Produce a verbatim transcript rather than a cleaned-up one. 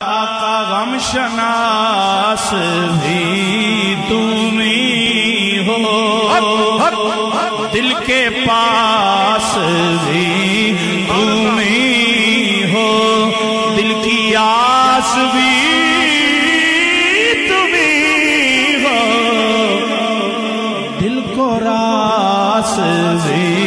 आका गम शनास भी तुम ही हो, दिल के पास भी तुम ही हो, दिल की आस भी तुम ही हो, दिल को रास भी